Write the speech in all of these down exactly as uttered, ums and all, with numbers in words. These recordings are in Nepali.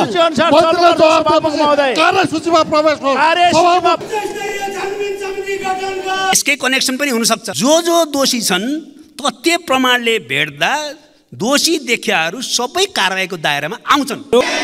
मन्त्रीले जवाफ दिएपछि कार्यसूचीमा प्रवेश हो। यसकै कनेक्सन पनि हुन सक्छ। जो जो दोषी छन् तथ्य प्रमाणले भेट्दा दोषी देखियाहरू सबै कारबाहीको दायरामा आउँछन्।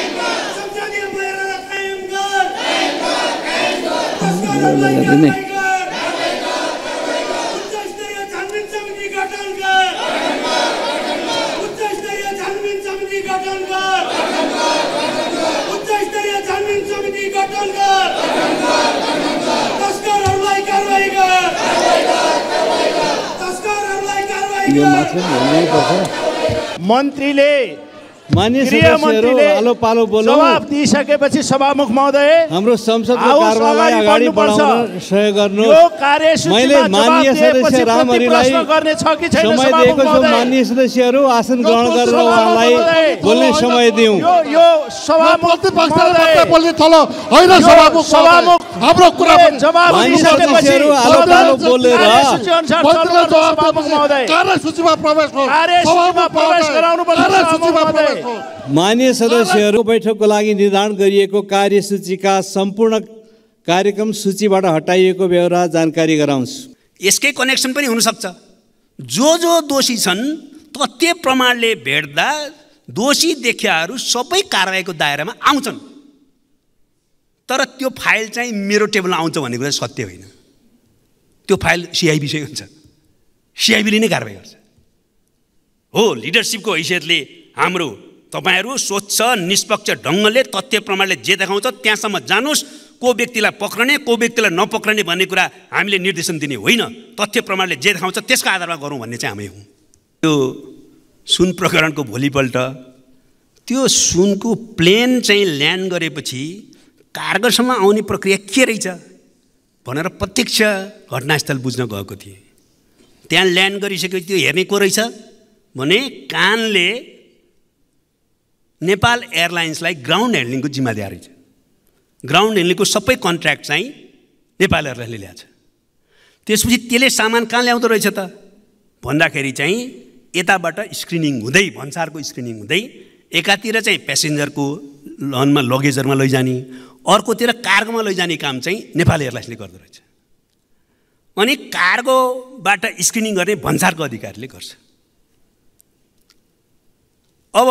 मन्त्रीले मान्य सदस्यहरू आलो पालो बोल्नु जवाफ दिइसकेपछि सभामुख महोदय हाम्रो संसदको कारबाहीलाई अगाडि बढाउन सहयोग गर्नु। मैले मान्य सदस्य रामहरिलाई समय दिएको छु। मान्य सदस्यहरू आसन ग्रहण गरेर उहाँलाई बोल्ने समय दिउँ। यो सभामुख बोल्ने थलो होइन। सभामुख सभामुख हाम्रो कुरा जवाफ दिइसकेपछि आलो पालो बोलेर मन्त्रीले जवाफ दिएपछि कार्यसूचीमा प्रवेश हो। कार्यसूचीमा प्रवेश गराउनुपर्छ। मान्य सदस्यहरू बैठकको लागि निर्धारण गरिएको कार्यसूचीका सम्पूर्ण कार्यक्रम सूचीबाट हटाइएको व्यवहार जानकारी गराउँछु। यसकै कनेक्सन पनि हुन सक्छ। जो जो दोषी छन् तथ्य प्रमाणले भेट्दा दोषी देखियाहरू सबै कारबाहीको दायरामा आउँछन्। तर त्यो फाइल चाहिँ मेरो टेबलमा आउँछ भन्ने कुरा सत्य होइन। त्यो फाइल सिआइबीसँग हुन्छ। सिआइबीले नै कारबाही गर्छ। हो, लिडरसिपको हैसियतले हाम्रो तपाईहरू स्वच्छ निष्पक्ष ढङ्गले तथ्य प्रमाणले जे देखाउँछ त्यहाँसम्म जानुस्। को व्यक्तिलाई पक्रने को व्यक्तिलाई नपक्रने भन्ने कुरा हामीले निर्देशन दिने होइन। तथ्य प्रमाणले जे देखाउँछ त्यसको आधारमा गरौँ भन्ने चाहिँ हामी हौँ। त्यो सुन प्रकरणको भोलिपल्ट त्यो सुनको प्लेन चाहिँ ल्यान्ड गरेपछि कार्गोसम्म आउने प्रक्रिया के रहेछ भनेर प्रत्यक्ष घटनास्थल बुझ्न गएको थिएँ। त्यहाँ ल्यान्ड गरिसकेपछि त्यो हेर्ने को रहेछ भने कानले नेपाल एयरलाइन्सलाई ग्राउन्ड ह्यान्डलिङको जिम्मा दिएको रहेछ। ग्राउन्ड ह्यान्डलिङको सबै कन्ट्र्याक्ट चाहिँ नेपाल एयरलाइन्सले ल्याएको छ। त्यसपछि त्यसले सामान कहाँ ल्याउँदो रहेछ त भन्दाखेरि चाहिँ यताबाट स्क्रिनिङ हुँदै भन्सारको स्क्रिनिङ हुँदै एकातिर चाहिँ प्यासेन्जरको लनमा लगेजहरूमा लैजाने, अर्कोतिर कार्गोमा लैजाने काम चाहिँ नेपाल एयरलाइन्सले गर्दो रहेछ। अनि कार्गोबाट स्क्रिनिङ गर्ने भन्सारको अधिकारीले गर्छ। अब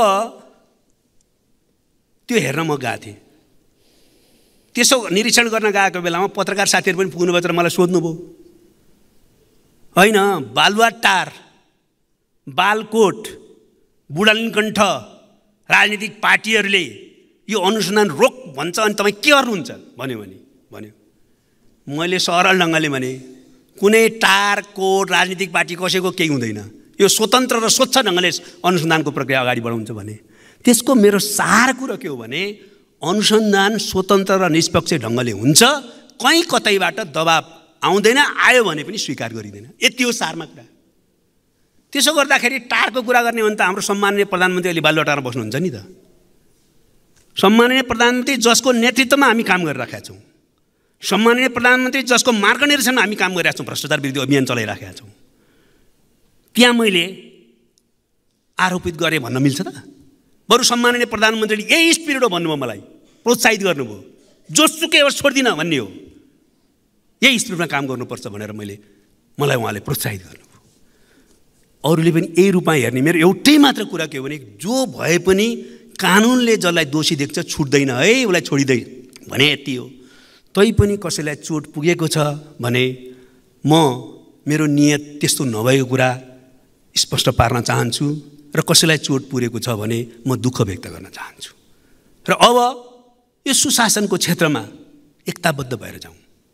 त्यो हेर्न म गएको थिएँ। त्यसो निरीक्षण गर्न गएको बेलामा पत्रकार साथीहरू पनि पुग्नुभयो तर मलाई सोध्नुभयो, होइन बालुवाटार, बालकोट, बुढालिनकण्ठ राजनीतिक पार्टीहरूले यो अनुसन्धान रोक भन्छ अनि तपाईँ के गर्नुहुन्छ भन्यो भने भन्यो। मैले सरल ढङ्गले भने कुनै टार कोट राजनीतिक पार्टी कसैको केही हुँदैन। यो स्वतन्त्र र स्वच्छ ढङ्गले अनुसन्धानको प्रक्रिया अगाडि बढाउँछ भने त्यसको मेरो सार कुरो के हो भने अनुसन्धान स्वतन्त्र र निष्पक्ष ढङ्गले हुन्छ। कहीँ कतैबाट दबाब आउँदैन, आयो भने पनि स्वीकार गरिँदैन। यति हो सारमा कुरा। त्यसो गर्दाखेरि टारको कुरा गर्ने भने त हाम्रो सम्माननीय प्रधानमन्त्री अहिले बालुवाटारमा बस्नुहुन्छ नि त। सम्माननीय प्रधानमन्त्री जसको नेतृत्वमा हामी काम गरिराखेका छौँ, सम्माननीय प्रधानमन्त्री जसको मार्गनिर्देशनमा हामी काम गरिरहेका छौँ, भ्रष्टाचार विरुद्ध अभियान चलाइराखेका छौँ, त्यहाँ मैले आरोपित गरेँ भन्न मिल्छ त? बरु सम्माननीय प्रधानमन्त्रीले यही स्पिरिट हो भन्नुभयो, मलाई प्रोत्साहित गर्नुभयो, जोसुकै होस् छोड्दिनँ भन्ने हो, यही स्पिरिटमा काम गर्नुपर्छ भनेर मैले मलाई उहाँले प्रोत्साहित गर्नुभयो। अरूले पनि यही रूपमा हेर्ने। मेरो एउटै मात्र कुरा के हो भने जो भए पनि कानुनले जसलाई दोषी देख्छ छुट्दैन है, उसलाई छोडिँदैन भने यति हो। तैपनि कसैलाई चोट पुगेको छ भने म मेरो नियत त्यस्तो नभएको कुरा स्पष्ट पार्न चाहन्छु र कसैलाई चोट पुगेको छ भने म दुःख व्यक्त गर्न चाहन्छु। र अब यो सुशासनको क्षेत्रमा एकताबद्ध भएर जाउँ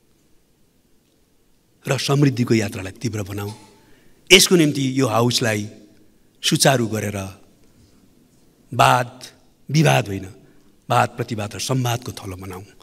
र समृद्धिको यात्रालाई तीव्र बनाऊ। यसको निम्ति यो हाउसलाई सुचारू गरेर वाद विवाद होइन, वाद प्रतिवाद र संवादको थलो बनाऊ।